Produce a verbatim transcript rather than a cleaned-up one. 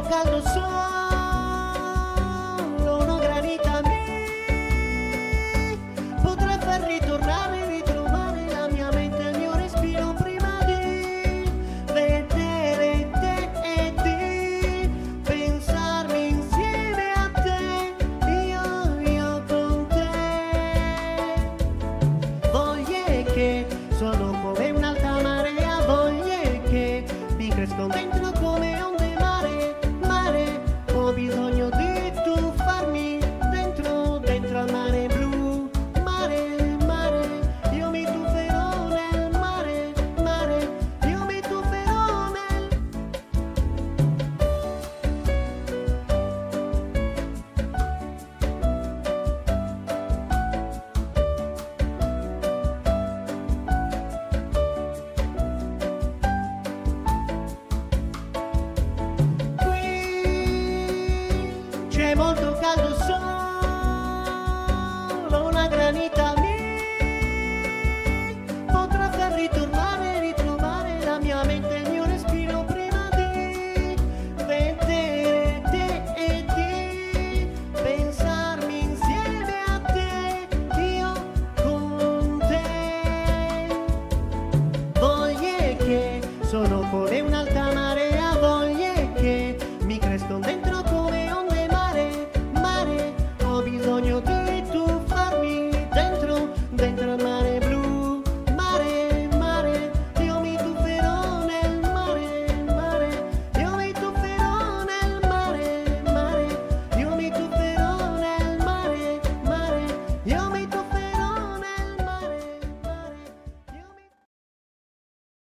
caldo solo una granita mi potrà far ritornare, ritrovare la mia mente, il mio respiro prima di vedere te e di pensarmi insieme a te, io, io con te. Voglie che sono come un'alta marea, voglie che mi crescono dentro come onde mare, mare. Ho bisogno di tuffarmi dentro, dentro al mare blu, mare, mare. Io mi tufferò nel mare, mare. Io mi tufferò nel c'è molto caldo solo una granita mi potrà far ritornare, ritrovare la mia mente, il mio respiro prima di vedere te e di pensarmi insieme a te, io con te. Voglie che sono come